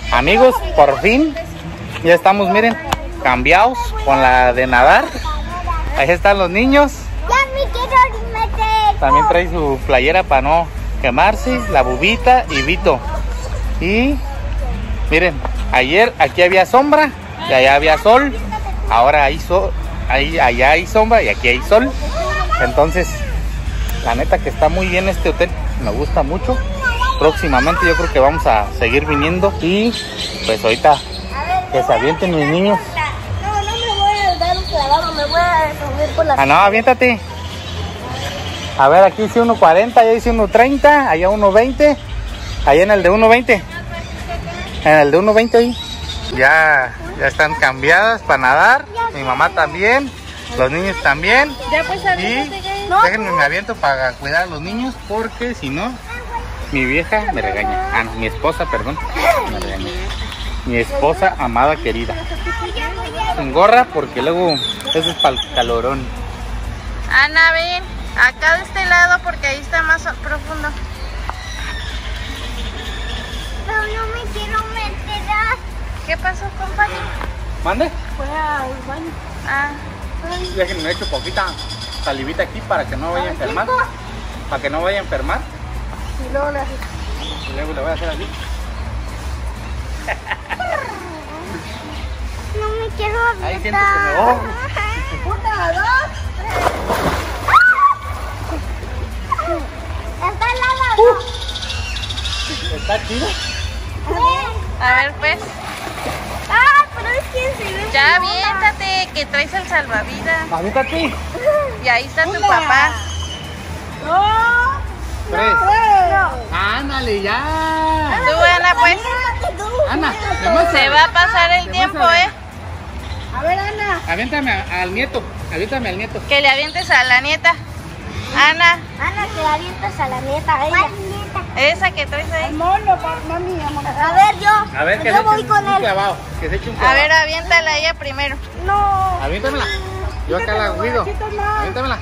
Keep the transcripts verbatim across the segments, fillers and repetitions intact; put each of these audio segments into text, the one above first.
Amigos, por fin ya estamos, miren, cambiados con la de nadar. Ahí están los niños. Ya me quiero meter. También trae su playera para no quemarse, la bubita y Vito. Y miren, ayer aquí había sombra y allá había sol. Ahora hay sol, ahí, allá hay sombra y aquí hay sol. Entonces, la neta que está muy bien este hotel, me gusta mucho. Próximamente yo creo que vamos a seguir viniendo. Y pues ahorita que se avienten mis niños. No, no me voy a dar un clavado, me voy a subir por la... Ah, no, aviéntate. A ver, aquí dice uno cuarenta, allá dice uno treinta, allá uno veinte. Allá en el de uno veinte. En el de uno veinte ahí. Ya, ya están cambiadas para nadar. Mi mamá también. Los niños también. Ya pues, Y déjenme me aviento para cuidar a los niños, porque si no, mi vieja me regaña. Ah, no, mi esposa, perdón, me regaña. Mi esposa amada querida. Sin gorra porque luego eso es para el calorón. Ana, ven, acá de este lado porque ahí está más profundo. Pero no me quiero meter. ¿Qué pasó, compadre? ¿Mande? Fue al baño. Ah, Déjenme me echo poquita salivita aquí para que no vaya a enfermar. Para que no vaya a enfermar. Y luego le haces. Y luego le voy a hacer así. No me quiero meter. Ahí siento que me ahogo. Una, dos, tres. Está al lado. Está chido. a ver pues. Ah, pero es que se ve. Ya como una- aviéntate, que traes el salvavidas. Aviéntate. Y ahí está tu Una. papá. No. Tres. No. Ándale, ya. Tú, Ana, pues. Ana, demuéstrale. Se va a pasar el tiempo, ¿eh? A ver, Ana. Aviéntame a- al nieto. Aviéntame al nieto. Que le avientes a la nieta. Ana, Ana, que la avientas a la nieta. A ella. esa que traes ahí. Mono, mami, amor. A ver, yo. A ver, que yo se voy eche con un él. clavado. Que se eche un A clavado. ver, aviéntala ella primero. No. Aviéntamela. Yo acá la cuido. Aviéntamela.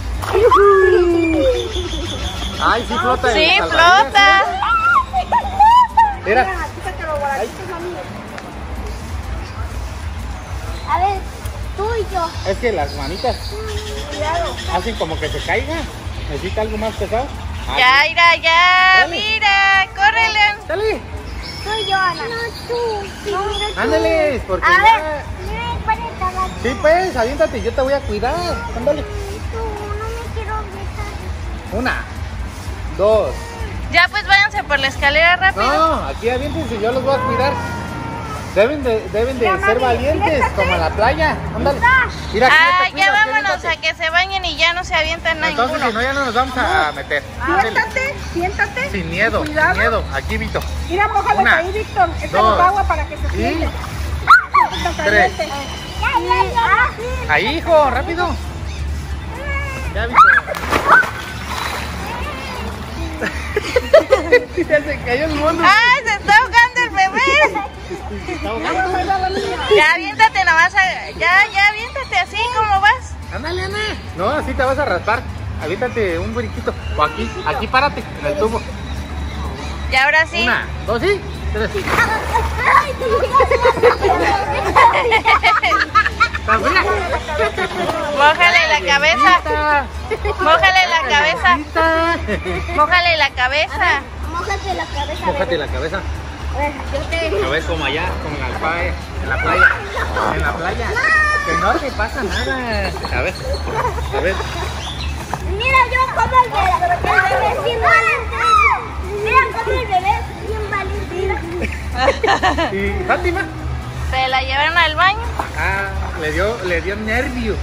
Ay, sí flota. el Sí, salvavidas, flota. Mira. A ver, tú y yo. Es que las manitas Cuidado. hacen como que se caiga. Necesita algo más pesado. Ay, Ya, Ira, ya. Dale. Mira, córrele. Dale. Tú y yo, Ana. No, tú. No, mira tú. Ándale, porque A ya- ver, mira, ¿cuál está la Sí, pues, aviéntate, yo te voy a cuidar. Ándale. Tú, no me quiero meter. Una, dos. Ya, pues váyanse por la escalera rápido. No, aquí aviéntense, yo los voy a cuidar. Deben de, deben de ser valientes, como en la playa. Ándale. Mira, aquí Ah, te cuidas, ya aquí vámonos aviéntate. a que se bañen y ya no se avientan a Entonces, ninguno. si no, ya no nos vamos a meter. Ándale. Siéntate, siéntate. Sin miedo, Cuidado. sin miedo. Aquí, Vito. Mira, mójales Una, ahí, Víctor. Échale dos, agua para que se y siente. tres. Ya, ya, ya. Ahí, hijo, rápido. Ya, Vito. Ya se cayó el mono. ¡Ay, se está ahogando el bebé! Se está ahogando. Ya, aviéntate nomás. a- Ya, ya, aviéntate así como vas. Ándale, Ana. No, así te vas a raspar. Aviéntate un brinquito. O aquí, aquí párate, en el tubo. Y ahora sí. Una, dos, y tres. Ay, ¿Estás fría? Mójale la cabeza. Mójale la cabeza. Cabecita. Mójale la cabeza. mójate la cabeza. Mójate la cabeza. A ver, yo te... A ver, como allá, como en la playa. En la playa. En la playa. Que no te pasa nada. A ver, a ver. Mira, yo como el bebé. El bebé sin valiente. Mira, como el bebé sin valiente. ¿Y Fátima? Se la llevaron al baño. Ah, le dio, le dio nervio.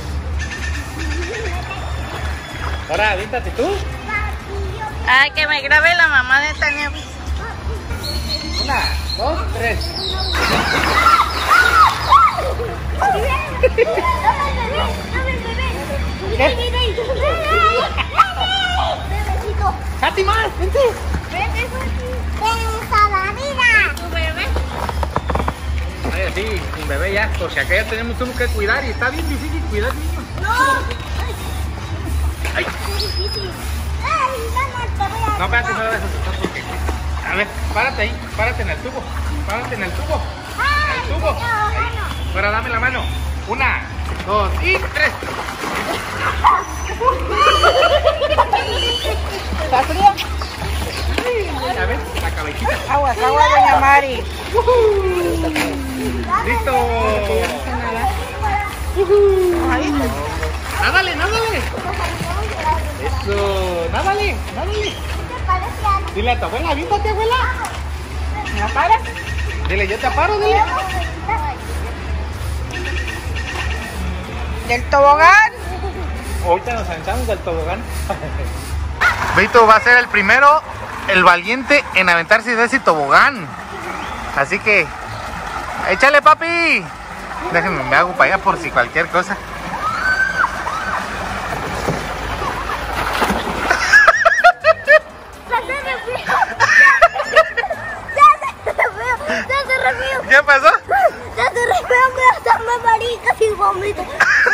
Ahora, aviéntate tú. Ay, que me grabe la mamá de Tania. Una, dos, tres. ¿Qué? Bebecito. ¡Fátima! ¡Vente! Vete, ven, salvavidas. ¿Tu bebé? Ay, sí, un bebé ya, porque acá ya tenemos uno que cuidar y está bien difícil cuidar niños. No. Ay, Es difícil. Ay, vamos, te voy a... no, espérate, no debes asustar porque... A ver, párate ahí, párate en el tubo. Párate en el tubo. En el tubo. Ahí. Ahora dame la mano. Una, dos y tres. ¿Está frío? A ver, la cabecita. Aguas, agua, doña Mari. ¡Listo! ¡Nádale, nádale! Eso, nádale, nádale. Dile a tu abuela, aviéntate, abuela. ¿Me paras? Dile, yo te paro, dile. ¿Del tobogán? Ahorita nos aventamos del tobogán. Vito va a ser el primero, el valiente en aventarse de ese tobogán. Así que, échale, papi. Déjenme, me hago para allá por si cualquier cosa. ¿Qué pasó? Ya se refeo, me hacerme maricas y vomito.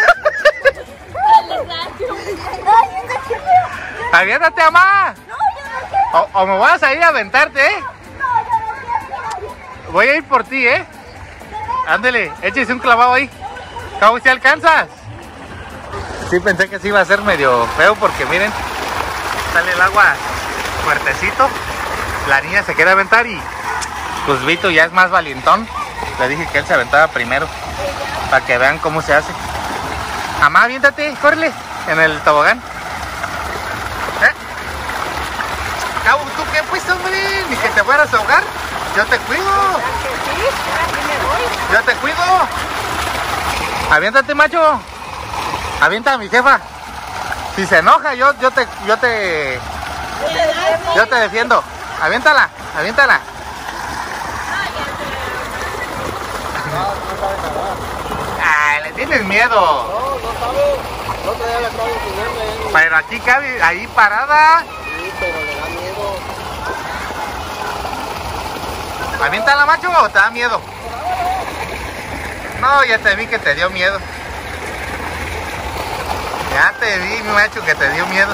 Aviéntate, mamá. No, yo no quiero. O, o me vas a ir a aventarte, ¿eh? No, yo no quiero. Voy a ir por ti, ¿eh? Ándele, échese un clavado ahí. ¿Cómo si alcanzas? Sí, pensé que sí iba a ser medio feo porque miren, sale el agua fuertecito. La niña se quiere aventar y pues Vito ya es más valientón. Le dije que él se aventaba primero para que vean cómo se hace. Mamá, aviéntate, córrele en el tobogán. ¿Eh? Cabo, ¿tú qué fuiste, hombre? Ni que te fueras a ahogar. Yo te cuido. Yo te cuido. Aviéntate, macho. Avienta a mi jefa. Si se enoja, yo, yo te, yo te, yo te defiendo. Aviéntala, aviéntala. Ay, le tienes miedo. No, no sabe. No traía la clave sin Pero aquí cabe, ahí parada. Sí, pero le da miedo. ¿Aviéntala, macho, o te da miedo? No, ya te vi que te dio miedo. Ya te vi, macho, que te dio miedo.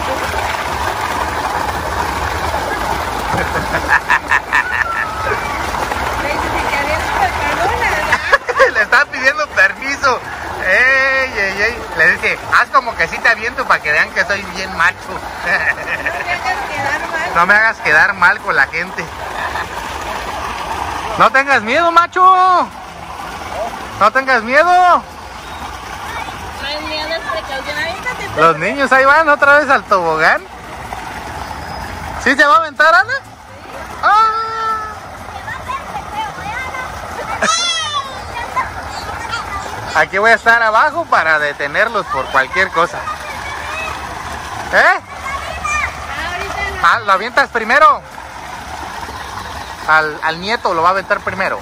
Le estaba pidiendo permiso. Ey, ey, ey. Le dije, haz como que sí te aviento para que vean que soy bien macho. No me hagas quedar mal con la gente. No tengas miedo, macho. No tengas miedo. No es miedo, es precaución. Aviéntate. Los niños ahí van otra vez al tobogán. ¿Sí se va a aventar, Ana? ¡Ah! Aquí voy a estar abajo para detenerlos por cualquier cosa. ¿Eh? Ah, ¿lo avientas primero? Al, al nieto lo va a aventar primero.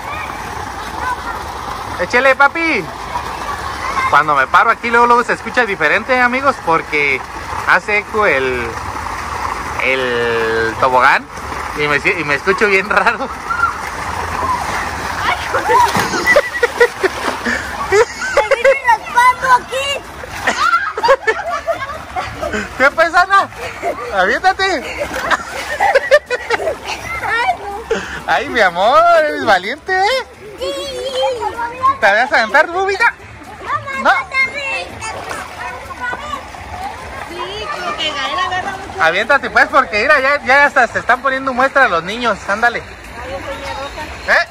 Échele, papi. Cuando me paro aquí luego, luego se escucha diferente, amigos, porque hace eco el, el tobogán y me, y me escucho bien raro. Aquí. ¿Qué pasa, Ana? Aviéntate. Ay, mi amor, eres valiente, ¿eh? ¿Te vas a aventar, bubita? No. Sí, como que Gael agarra mucho. Aviéntate, pues, porque mira, ya, ya hasta se están poniendo muestra los niños. Ándale. ¿Eh?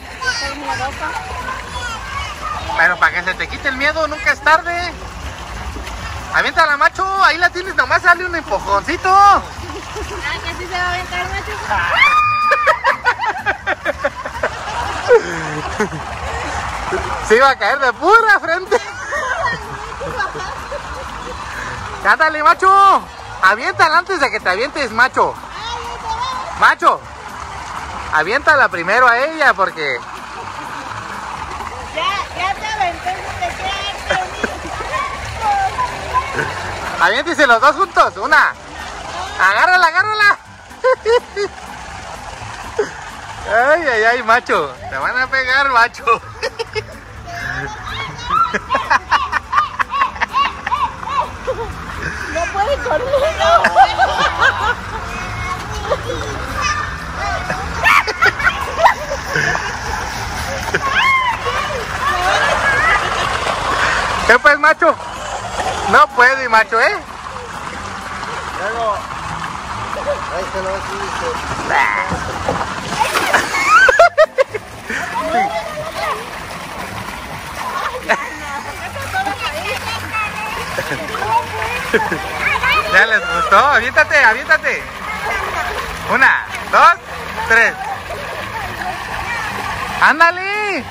Pero para que se te quite el miedo, nunca es tarde. Aviéntala, macho. Ahí la tienes, nomás sale un empujoncito. Ah, que sí se va a aventar, macho. Se iba a caer de pura frente. Ándale, macho. Aviéntala antes de que te avientes, macho. Macho. Aviéntala primero a ella porque... Ya, ya te aventé, te quedaste. Aviéntese los dos juntos. Una. Agárrala, agárrala. Ay, ay, ay, macho. Te van a pegar, macho. No puede conmigo. ¿Qué pues, macho? No puede, macho, ¿eh? Luego, ahí se lo así, ¿Ya les gustó? Aviéntate, aviéntate. Una, dos, tres. ¡Ándale!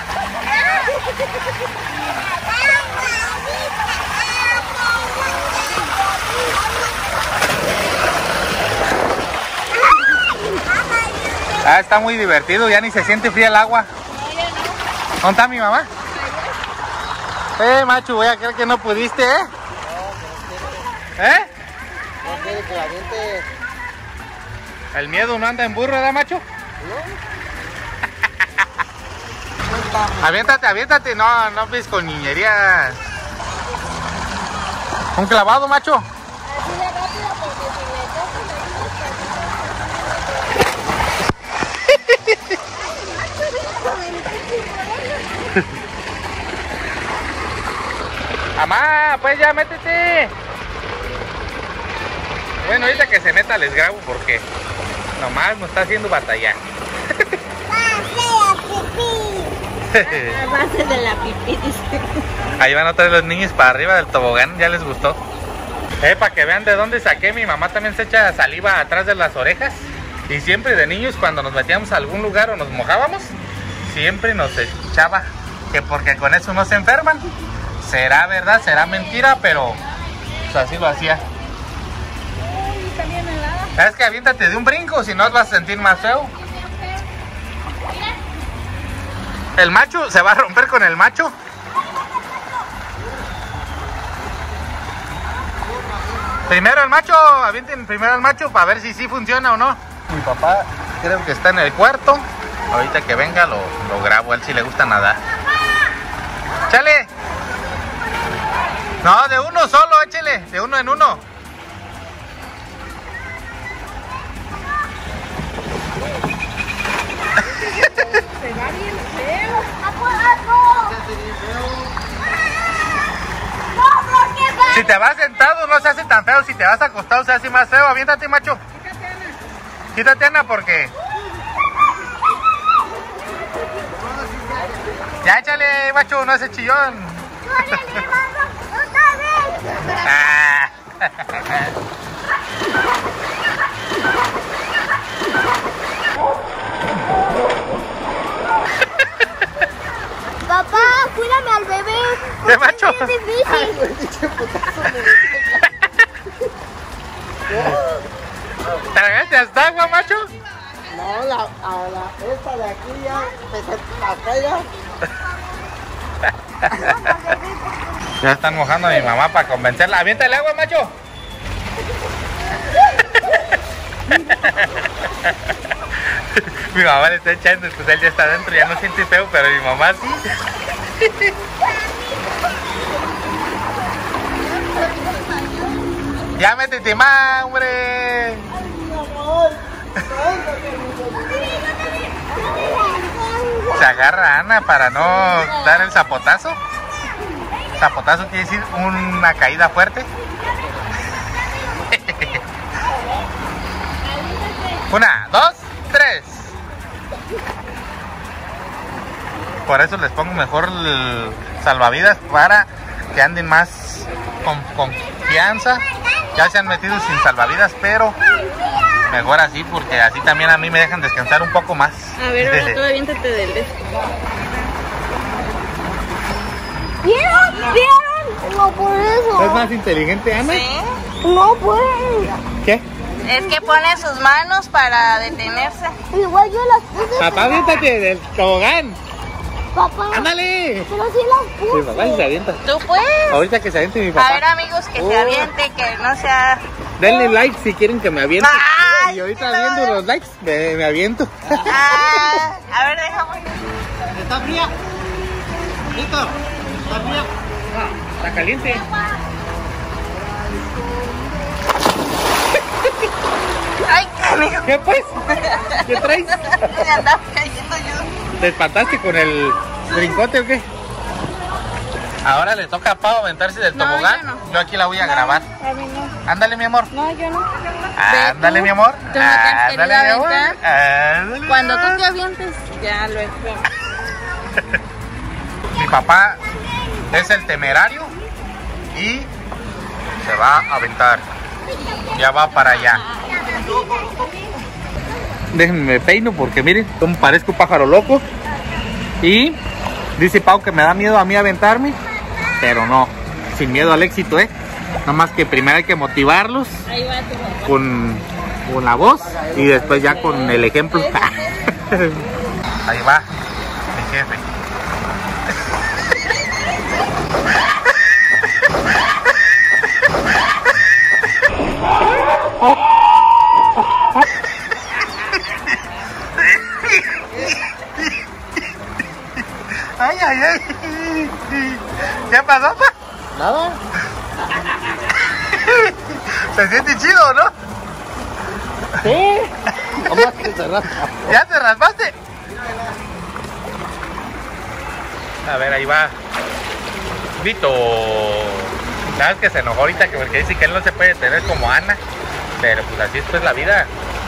Ah, está muy divertido, ya ni se siente fría el agua. ¿Dónde está mi mamá? Eh, macho, voy a creer que no pudiste, ¿eh? ¿Eh? no quiere que la gente... El miedo no anda en burro, ¿verdad, macho? Aviéntate, aviéntate, no, no ves con niñerías. Un clavado, macho. Mamá, pues ya métete. Bueno, ahorita que se meta les grabo porque nomás nos está haciendo batallar. A base de la pipí, dice. Ahí van otra vez los niños para arriba del tobogán, ya les gustó. Eh, para que vean de dónde saqué, mi mamá también se echa saliva atrás de las orejas. Y siempre de niños cuando nos metíamos a algún lugar o nos mojábamos, siempre nos echaba que porque con eso no se enferman. Será verdad, será mentira, pero pues así lo hacía. Es que aviéntate de un brinco, si no te vas a sentir más feo. El macho se va a romper con el macho. Primero el macho, avienten primero al macho para ver si sí funciona o no. Mi papá creo que está en el cuarto. Ahorita que venga lo, lo grabo, a él sí le gusta nadar. ¡Chale! No, de uno solo, échele, de uno en uno. Se va bien feo. Si te vas sentado no se hace tan feo, si te vas acostado se hace más feo. Aviéntate, macho. Quítate, Ana. Quítate, Ana, porque... Ya échale, macho, no hace chillón. Ah. Papá, cuídame al bebé. ¿Qué, macho? Es difícil. ¿Tragaste hasta agua, macho? No, la, a la, esta de aquí ya, pues, acá ya. Ya están mojando a mi mamá para convencerla. ¡Avienta el agua, macho! Mi mamá le está echando, pues él ya está adentro, ya no siente feo, pero mi mamá sí. Ya métete más, hombre. Se agarra Ana para no dar el zapotazo. Zapotazo quiere decir una caída fuerte. Una, dos, tres. Por eso les pongo mejor el salvavidas para que anden más con confianza. Ya se han metido sin salvavidas, pero mejor así porque así también a mí me dejan descansar un poco más. A ver, ahora tú aviéntate del de... ¿Vieron? ¿Vieron? No por eso. ¿Es más inteligente, Ana? Sí. No puede. ¿Qué? Es que pone sus manos para detenerse. Igual yo las puse. Papá, aviéntate del tobogán. Papá. ¡Ándale! Pero sí las puse. Mi papá sí se avienta. Tú puedes. Ahorita que se aviente mi A papá. ver, amigos, que Oh. se aviente, que no sea... Denle like si quieren que me aviente. Ay, Y ahorita qué viendo loco. los likes, me, me aviento. Ah, a ver, déjame. ¿Está fría? ¿Listo? ¿Está fría? Está caliente. Ay, canijo. ¿Qué pues? ¿Qué traes? Me andaba cayendo yo. ¿Te espantaste con el brincote o qué? Ahora le toca a Pau aventarse del No, tobogán. yo no. Yo aquí la voy a grabar. A mí no. Ándale, mi amor. No, yo no. Ándale, tú. mi amor. Tú no te has Ándale, querido mi amor. aventar. Ándale, Cuando mi tú amor. te avientes, ya lo es. Mi papá es el temerario y se va a aventar. Ya va para allá. Déjenme me peino porque miren, como parezco un pájaro loco. Y dice Pau que me da miedo a mí aventarme, pero no, sin miedo al éxito, ¿eh? Nada más que primero hay que motivarlos Ahí va tu papá. con, con la voz y después ya con el ejemplo. Ahí va mi jefe. Ay, ay, ay. ¿Qué pasó, pa? Nada. Se siente chido, ¿no? Sí. Nomás que se raspa. ¿Ya te raspaste? A ver, ahí va. Vito. ¿Sabes que se enojó ahorita? Que porque dice que él no se puede tener como Ana. Pero pues así es pues la vida.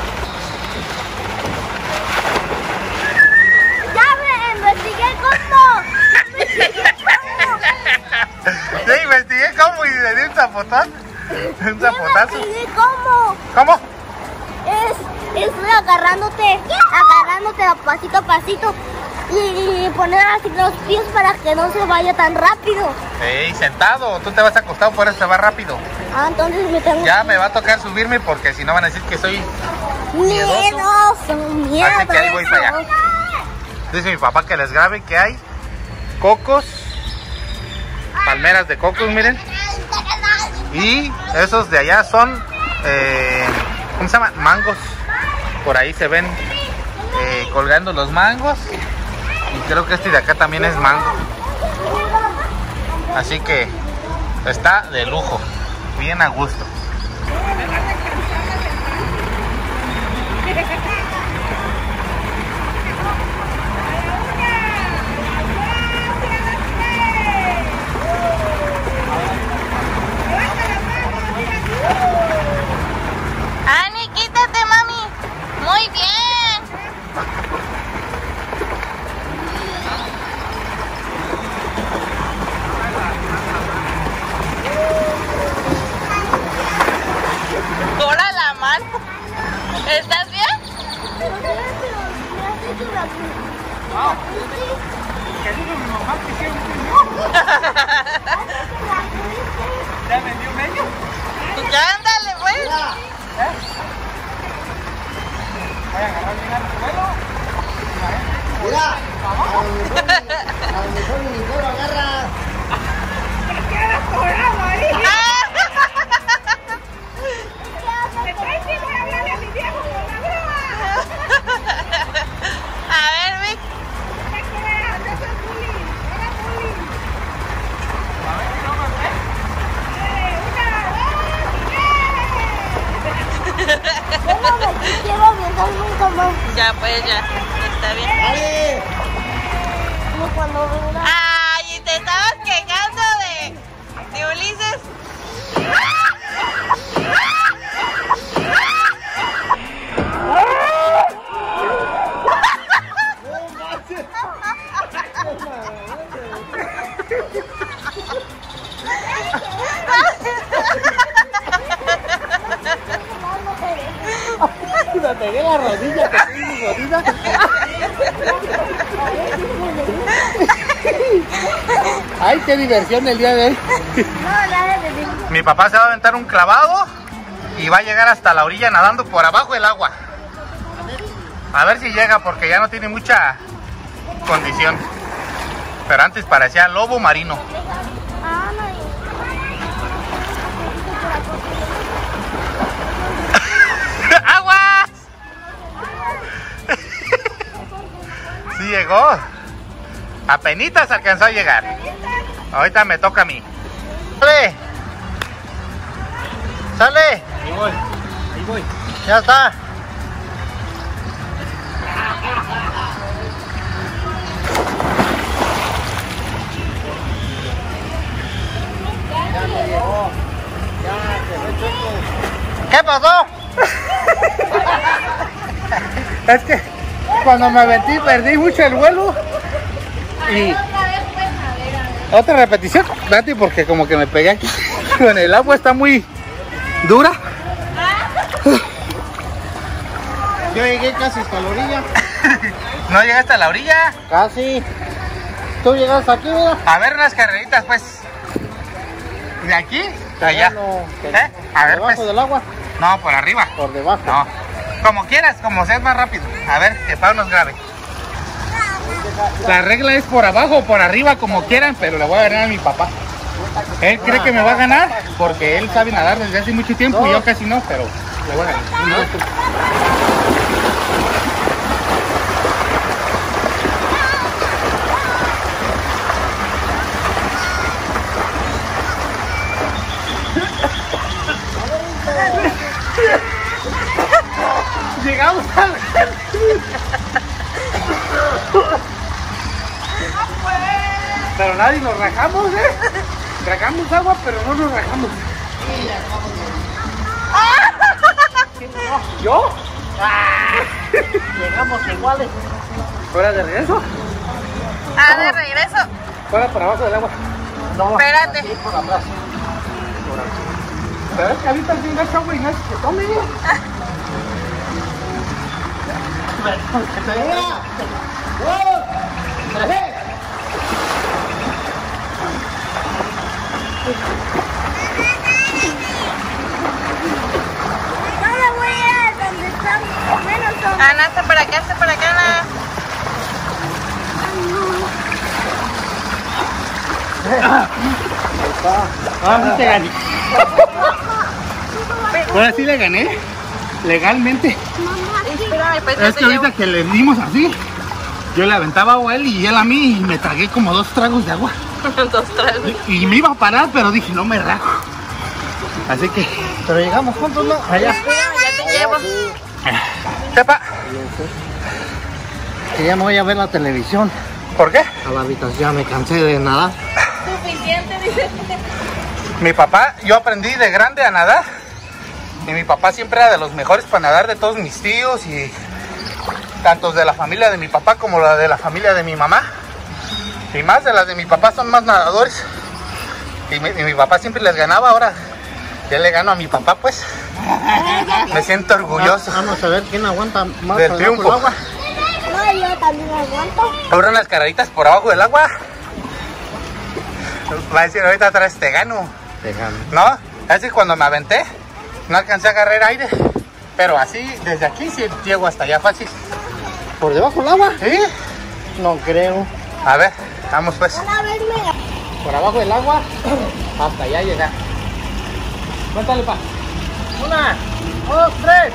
Ya me investigué cómo. Investigué cómo. Sí, investigué cómo y le di un zapotón. Un zapotazo. Investigué cómo. ¿Cómo? Es, es agarrándote, agarrándote a pasito a pasito y, y poner así los pies para que no se vaya tan rápido. Ey, sentado. Tú te vas acostado, por eso te va rápido. Ah, entonces me tengo Ya me va a tocar subirme porque si no van a decir que soy miedoso. miedoso, miedoso. Así que ahí voy para allá. Dice mi papá que les grabe que hay cocos, palmeras de cocos, miren. Y esos de allá son, eh, ¿cómo se llama? Mangos. Por ahí se ven eh, colgando los mangos. Y creo que este de acá también es mango. Así que está de lujo, bien a gusto. Ani, quítate, mami. Muy bien. Cora la mano. ¿Estás bien? ¿Ya vendió medio? Ya ándale, pues. Voy a agarrar bien al suelo. Mira. A lo mejor, a lo mejor ni lo agarra. A ver, Vic. Yo no me quiero aventar nunca más. Ya, pues ya. Está bien. ¡Dale! Como cuando venga. Ay, y te estabas quejando de, de Ulises. Me pegué la rodilla, que estoy muy jodida. Ay, qué diversión el día de hoy. No, nada de venir. Mi papá se va a aventar un clavado y va a llegar hasta la orilla nadando por abajo del agua. A ver si llega porque ya no tiene mucha condición. Pero antes parecía lobo marino. Ah, no. ¡Aguas! Sí llegó. Apenitas alcanzó a llegar. Ahorita me toca a mí. ¡Sale! ¡Sale! Ahí voy, ahí voy. Ya está. pasó? Es que cuando me aventé perdí mucho el vuelo. Y otra repetición, Nati, porque como que me pegué aquí con el agua, está muy dura. Yo llegué casi hasta la orilla. ¿No llegaste a la orilla? Casi. Tú llegaste aquí, mira. A ver unas carreritas, pues. ¿De aquí? De allá. Bueno, ¿Eh? A ver, debajo pues. del agua. No, por arriba. Por debajo. No. Como quieras, como seas más rápido. A ver, que Pau nos grabe. La regla es por abajo o por arriba, como quieran, pero le voy a ganar a mi papá. Él cree que me va a ganar porque él sabe nadar desde hace mucho tiempo y yo casi no, pero le voy a ganar. Llegamos a ver. Pero nadie nos rajamos, ¿eh? Tragamos agua, pero no nos rajamos. ¿Yo? Llegamos iguales. ¿Fuera de regreso? Ah, de regreso. Fuera para abajo del agua. No, Espérate. aquí por atrás. Pero es que ahorita sí no es agua y no es que tome. No me voy a ir a donde están menos hombres. Ana, está para acá, está para acá, Ana. Ahora sí te gané. Ahora sí le gané. Legalmente. Espérame, pues Es que ahorita que le dimos así, yo le aventaba agua a él y él a mí y me tragué como dos tragos de agua. dos tragos. Y, y me iba a parar, pero dije, no me rajo. Así que, Pero llegamos juntos, ¿no? allá. Ya te llevo. Sepa, Que ya no voy a ver la televisión. ¿por qué? A la habitación, ya me cansé de nadar. Suficiente, dice. Mi papá, yo aprendí de grande a nadar. Y mi papá siempre era de los mejores para nadar de todos mis tíos y tanto de la familia de mi papá como la de la familia de mi mamá. Y más de las de mi papá son más nadadores. Y mi, y mi papá siempre les ganaba, ahora ya le gano a mi papá, pues. Me siento orgulloso. Vamos a ver quién aguanta más Del por debajo triunfo. del agua. No, yo también aguanto. Ahora unas carreritas por abajo del agua. Va a decir, ahorita atrás te gano. Dejando. ¿No? Es que cuando me aventé, no alcancé a agarrar aire. Pero así, desde aquí sí llego hasta allá fácil. ¿Por debajo del agua? ¿Sí? No creo. A ver, vamos pues. Van a verme. Por abajo del agua, hasta allá llegar. Cuéntale, pa. Una, dos, tres.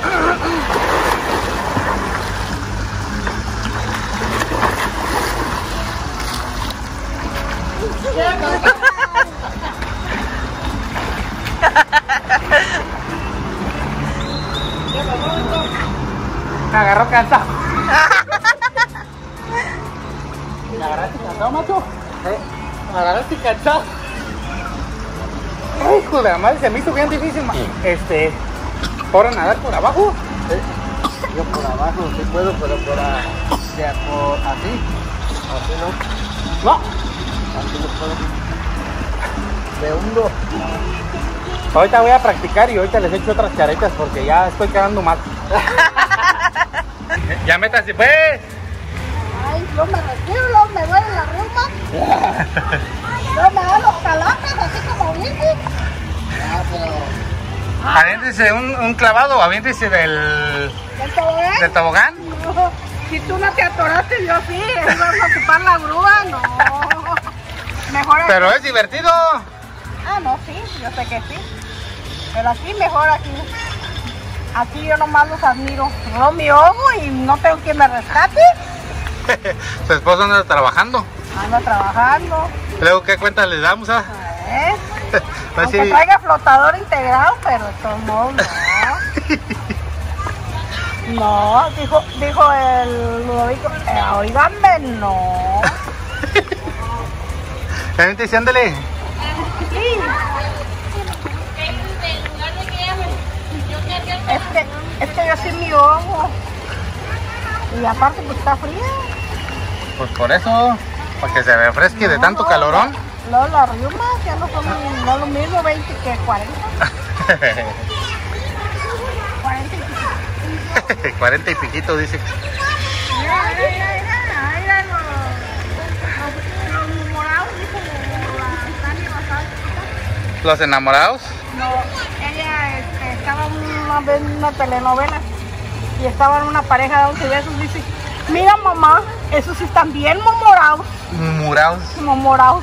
Me agarró cansado. ¿Me agarraste cansado, macho? Me agarraste cansado. Ay, hijo de la madre, se me hizo bien difícil, ma. Este, ¿por nadar por abajo? Yo por abajo sí puedo, pero por, a, de, por así. Así no. No. Así no puedo. Me hundo. Ahorita voy a practicar y ahorita les echo otras caretas porque ya estoy quedando mal. Ya métase, pues. Ay, yo me retiro, luego me duele la rumba. Yo me dan los calambres, así como dice. Ah, pero... Aviéntese un, un clavado, aviéntese del, ¿El tobogán? del tobogán. No, si tú no te atoraste, yo sí. Vamos a ocupar la grúa, no. Mejor aquí. Pero es divertido. Ah, no, sí, yo sé que sí. Pero aquí, mejor aquí. Aquí yo nomás los admiro. No me ahogo y no tengo quien me rescate. Su esposo anda trabajando. Ando trabajando. Luego, ¿qué cuentas les damos? Ah? ¿Eh? Pues Aunque sí. traiga flotador integrado, pero de todos modos no. No, dijo, dijo el Ludovico, eh, oíganme, no. Aviéntese, ándale. Sí. Es que yo sí me ahogo. Y aparte pues está fría. Pues por eso, para que se refresque de No, tanto no, calorón. No, las riumas ya no son no lo mismo veinte que cuarenta. cuarenta y pico. cuarenta y piquito, dice. Mira, mira, mira, mira, los, los, los morados, dice la Tania Basal. ¿Los enamorados? No, ella este, estaba una vez en una telenovela y estaban una pareja de once besos. Dice, mira mamá, esos sí están bien morados. Morados. Morados.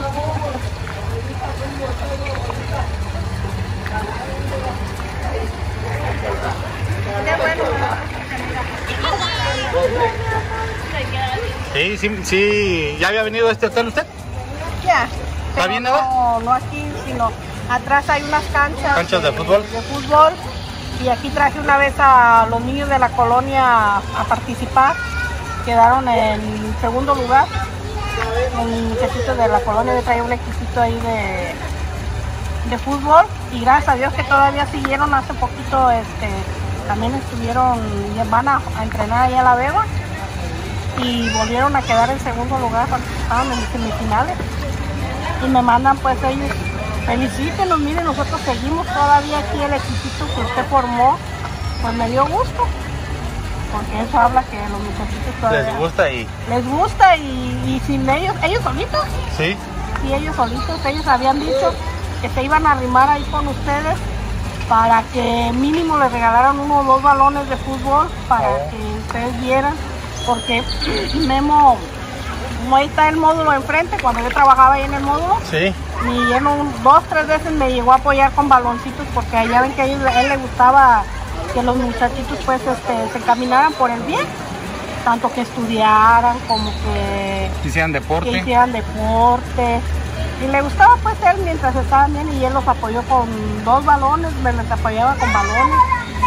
Sí, sí, sí. ¿Ya había venido a este hotel usted? Ya. ¿Está bien, Pero Nada? no, no aquí, sino atrás hay unas canchas. ¿Canchas de fútbol? De fútbol. Y aquí traje una vez a los niños de la colonia a participar. Quedaron en segundo lugar. Un muchachito de la colonia le traía un equipito ahí de, de fútbol. Y gracias a Dios que todavía siguieron hace poquito, este, también estuvieron, van a, a entrenar ahí a La Vega. Y volvieron a quedar en segundo lugar, participaron en semifinales. Y me mandan pues ellos, felicítenos, miren, nosotros seguimos todavía aquí el equipito que usted formó. Pues me dio gusto, porque eso habla que los muchachitos todavía ¿Les gusta y...? les gusta y, y sin ellos, ellos solitos, Sí. sí, ellos solitos, ellos habían dicho que se iban a arrimar ahí con ustedes para que mínimo les regalaran uno o dos balones de fútbol para Oh. que ustedes vieran, porque Memo, como ahí está el módulo enfrente, cuando yo trabajaba ahí en el módulo, Sí. y él un, dos, tres veces me llegó a apoyar con baloncitos, porque allá ven que a, ellos, a él le gustaba que los muchachitos pues este, se encaminaran por el bien, tanto que estudiaran como que, Hicieran deporte. que hicieran deporte. Y le gustaba pues él mientras estaban bien y él los apoyó con dos balones, me les apoyaba con balones.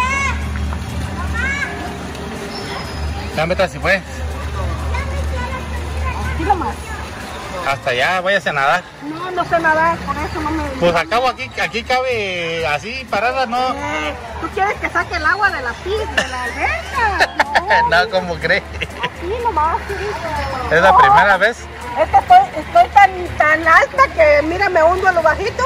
Ya metas si fue. Así nomás. Hasta allá, váyase a nadar. No, no sé nadar, por eso no me... Pues acabo aquí, aquí cabe así parada, ¿no? Eh, ¿Tú quieres que saque el agua de la pista, de la alberca? No, No, ¿cómo cree? así nomás. Sí. Es la No, primera vez. Es que estoy, estoy tan, tan alta que mira, me hundo a lo bajito.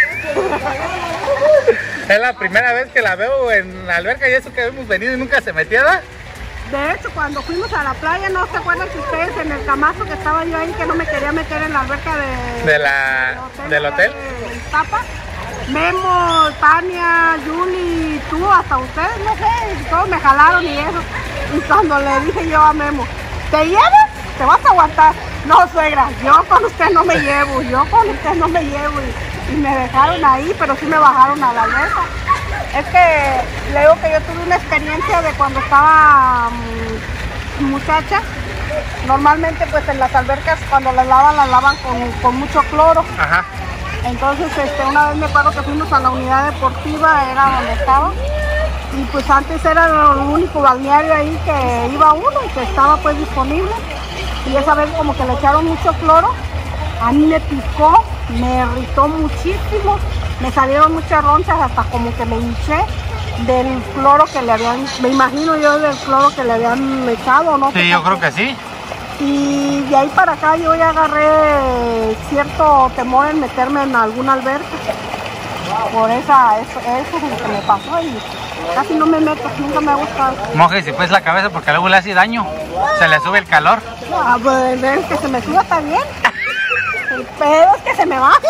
Es la primera vez que la veo en la alberca y eso que hemos venido y nunca se metía, ¿verdad? De hecho, cuando fuimos a la playa, ¿no se acuerdan que ustedes en el camazo que estaba yo ahí, que no me quería meter en la alberca de, De la, del hotel. de Iztapa? Memo, Tania, Yuli, tú, hasta ustedes, no sé, todos me jalaron y eso. Y cuando le dije yo a Memo, ¿te llevas? ¿Te vas a aguantar? No, suegra, yo con usted no me llevo, yo con usted no me llevo. Y, y me dejaron ahí, pero sí me bajaron a la alberca. Es que le digo que yo tuve una experiencia de cuando estaba um, muchacha. Normalmente pues en las albercas cuando las lavan, las lavan con, con mucho cloro. Ajá. Entonces este, una vez me acuerdo que fuimos a la unidad deportiva, era donde estaba. Y pues antes era el único balneario ahí que iba uno y que estaba pues disponible. Y esa vez como que le echaron mucho cloro. A mí me picó, me irritó muchísimo. Me salieron muchas ronchas, hasta como que me hinché del cloro que le habían, me imagino yo del cloro que le habían echado, ¿no? Sí, yo creo que sí. Y de ahí para acá yo ya agarré cierto temor en meterme en alguna alberca. Por esa, eso, eso es lo que me pasó y casi no me meto, nunca me ha gustado. Mójese pues la cabeza porque luego le hace daño. Se le sube el calor. Ah, pues es que se me suba también. El pedo es que se me baje.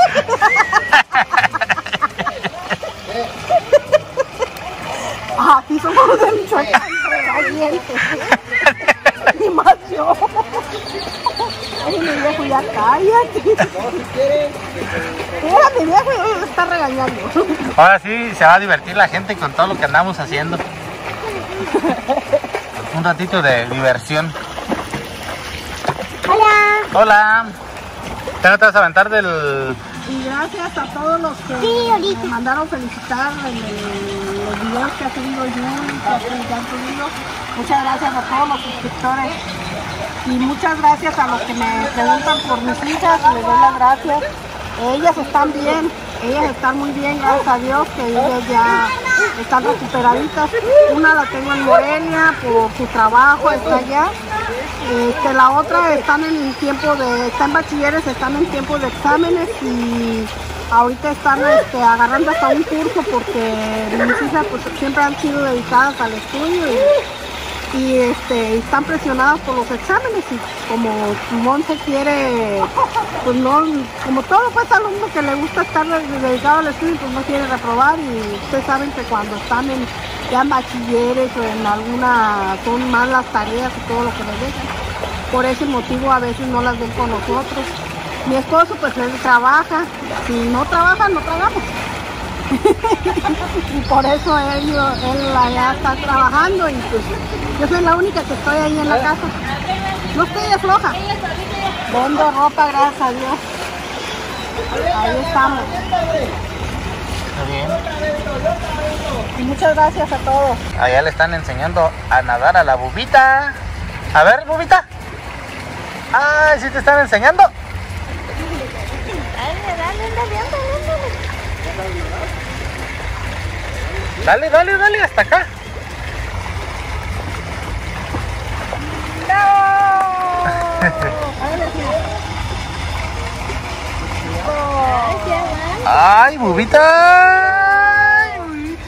Aquí somos de Michoacán, calientes. Ni más yo. Ay, mi viejo, ya cállate. Mira, mi viejo me está regañando. Ahora sí se va a divertir la gente con todo lo que andamos haciendo. Un ratito de diversión. Hola. Hola. ¿Ya no te vas a aventar del...? Y gracias a todos los que Sí, ahorita. me mandaron felicitar en el- los videos que ha subido Yuli, que ha subido- que han subido. Muchas gracias a todos los suscriptores. Y muchas gracias a los que me preguntan por mis hijas, les doy las gracias. Ellas están bien, ellas están muy bien, gracias a Dios, que ellas ya están recuperaditas. Una la tengo en Morelia por su trabajo, está allá. Este, la otra están en tiempo de, está en bachilleres, están en tiempo de exámenes y ahorita están este, agarrando hasta un curso porque mis hijas pues, siempre han sido dedicadas al estudio y, y este, están presionadas por los exámenes y como Monse quiere, pues no, como todo pues alumno que le gusta estar dedicado al estudio, pues no quiere reprobar y ustedes saben que cuando están en, ya en bachilleres o en alguna, son más las tareas y todo lo que les dejan. Por ese motivo a veces no las ven con nosotros. Mi esposo pues él trabaja, si no trabaja no trabajamos. Y por eso él, él allá está trabajando y pues yo soy la única que estoy ahí en la casa. No estoy de floja. Vendo ropa, gracias a Dios. Ahí estamos. Muy bien. Y muchas gracias a todos. Allá le están enseñando a nadar a la bubita. A ver, bubita. Ay, ¿sí te están enseñando? Dale, dale, dale, dale, Dale, dale, dale, hasta acá. Ay, bubita. Ay, bubita.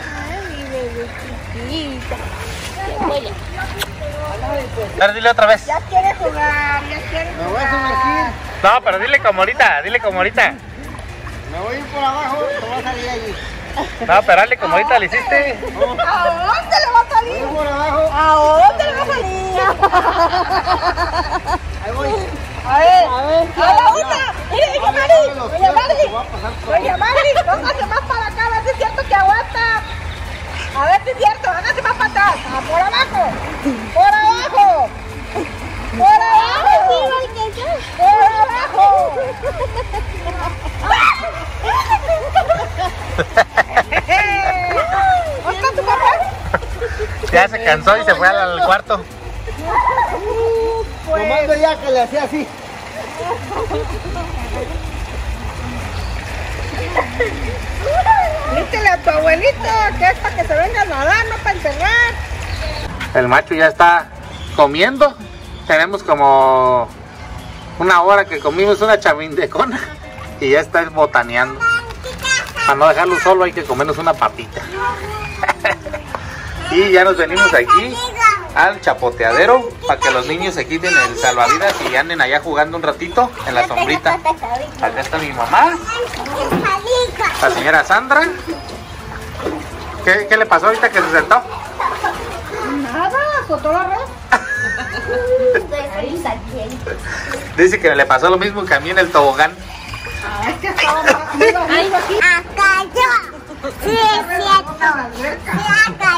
A ver, dile otra vez. Ya quiere jugar, ya quiere Me voy a jugar. sumergir. No, pero dile como ahorita, dile como ahorita. Me voy a ir por abajo, te voy a salir allí. No, pero dale como ahorita le hiciste. ¿A dónde le va a Me salir? voy por abajo. ¿A dónde le va a salir? Ahí voy. A ver, a ver, a la una. Mire, doña Mari, doña Mari, doña Mari, póngase más para acá, a ver si es cierto que aguanta. A ver si es cierto, hágase más para atrás. Ah, por abajo, por abajo, por abajo, por abajo. ¿Dónde está tu papá? Ya se cansó y se fue al, al cuarto. Tomando ya que le hacía así. Dígale a tu abuelito que es para que se venga a nadar, no para encerrar. El macho ya está comiendo. Tenemos como una hora que comimos una chamindecona y ya está botaneando. Para no dejarlo solo hay que comernos una papita. Y ya nos venimos aquí al chapoteadero para que los niños se quiten el salvavidas y anden allá jugando un ratito en la sombrita. Acá está mi mamá, la señora Sandra. ¿Qué, qué le pasó ahorita que se sentó? Nada, soltó la red. Dice que le pasó lo mismo que a mí en el tobogán. Ah, es que estaba muy bajito aquí. Acá yo. Sí, es cierto. Sí, acá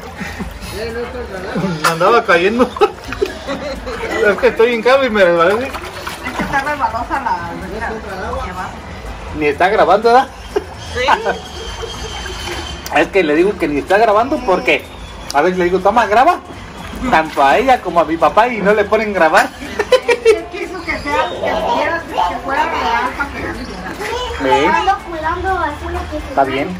yo. Me andaba cayendo. Es que estoy en cama y me resbalé. Es que está resbalosa la alberca. Ni está grabando, ¿verdad? Sí. Es que le digo que ni está grabando porque a veces le digo, toma, graba. Tanto a ella como a mi papá y no le ponen grabar. Él quiso que sea, que quiera, que fuera real para que no viera. Sí. Ando culando basura que se Está bien.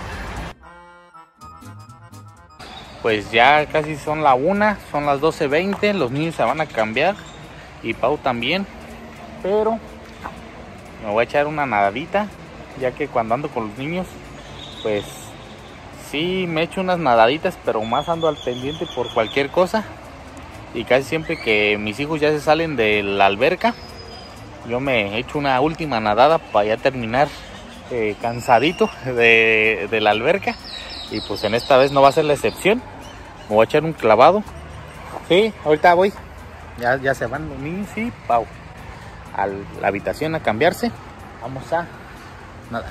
Pues ya casi son la una, son las doce veinte, los niños se van a cambiar y Pau también, pero me voy a echar una nadadita, ya que cuando ando con los niños, pues sí me echo unas nadaditas, pero más ando al pendiente por cualquier cosa. Y casi siempre que mis hijos ya se salen de la alberca, yo me echo una última nadada para ya terminar eh, cansadito de, de la alberca. Y pues en esta vez no va a ser la excepción. Me voy a echar un clavado. Sí, ahorita voy. Ya, ya se van los niños y Pau a la habitación a cambiarse. Vamos a nadar.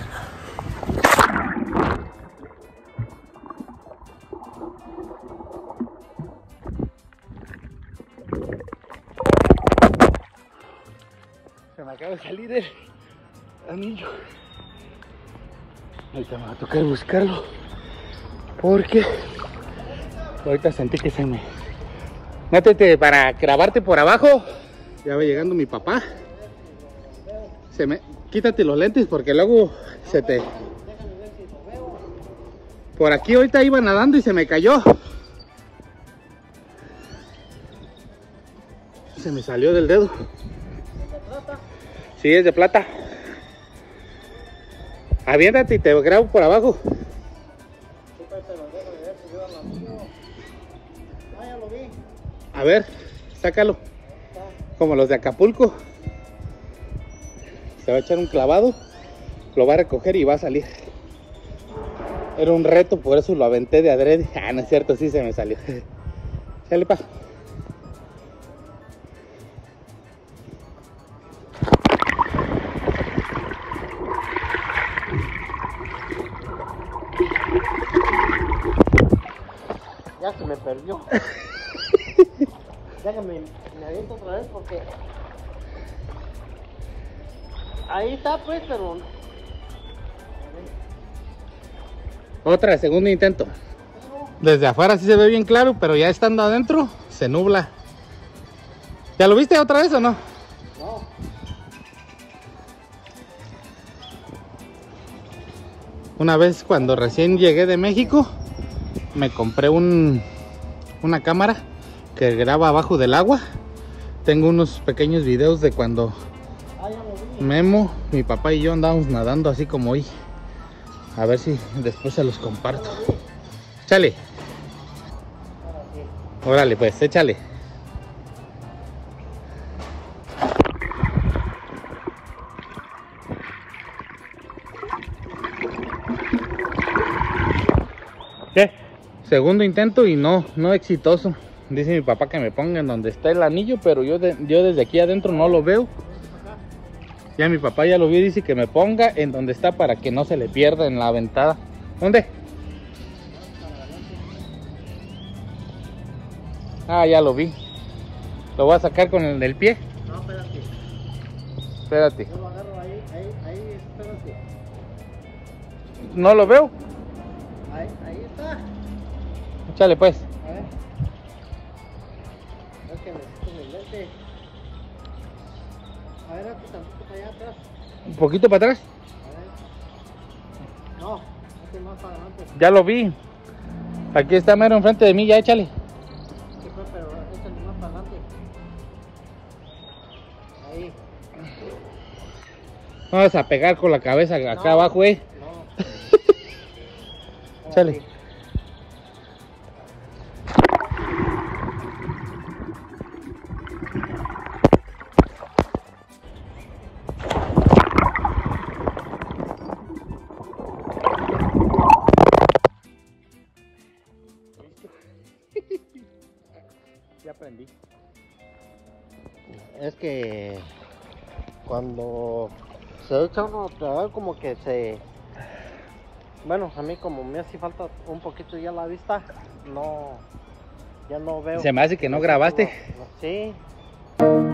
Se me acaba de salir el anillo. Ahorita me va a tocar buscarlo porque ahorita sentí que se me... Métete para grabarte por abajo. Ya va llegando mi papá. Se me... Quítate los lentes porque luego se te... Por aquí ahorita iba nadando y se me cayó. Se me salió del dedo. Sí, es de plata. Aviéntate y te grabo por abajo. A ver, sácalo. Como los de Acapulco. Se va a echar un clavado, lo va a recoger y va a salir. Era un reto, por eso lo aventé de adrede. Ah, no es cierto, sí se me salió. Sale, pa. Ya se me perdió. Ya que me, me aviento otra vez porque ahí está pues, pero Otra, segundo intento. Desde afuera sí se ve bien claro, pero ya estando adentro se nubla. ¿Ya lo viste otra vez o no? no. Una vez cuando recién llegué de México, me compré un, una cámara que graba abajo del agua. Tengo unos pequeños videos de cuando Ah, ya lo vi. Memo, mi papá y yo andábamos nadando así como hoy. A ver si después se los comparto. Échale. Órale pues, échale. ¿Qué? Segundo intento y no, no exitoso. Dice mi papá que me ponga en donde está el anillo, pero yo, de, yo desde aquí adentro no lo veo. Ya mi papá ya lo vio y dice que me ponga en donde está para que no se le pierda en la aventada. ¿Dónde? Ah, ya lo vi. Lo voy a sacar con el del pie. No, espérate. Espérate. Yo lo agarro ahí, ahí, ahí, espérate. ¿No lo veo? Ahí, ahí está. Échale pues. A ver. Es que necesito mi lente. A ver, aquí tantito para allá atrás. Un poquito para atrás. A ver. No, este más para adelante. Ya lo vi. Aquí está mero enfrente de mí, ya échale. Sí, pues, pero este más para adelante. Ahí. Vamos a pegar con la cabeza acá No. abajo, eh. No. Échale. Ya aprendí. Es que cuando se echa uno a trabajar como que se... Bueno, a mí como me hace falta un poquito ya la vista, no... Ya no veo. Se me hace que no grabaste. No, no, sí.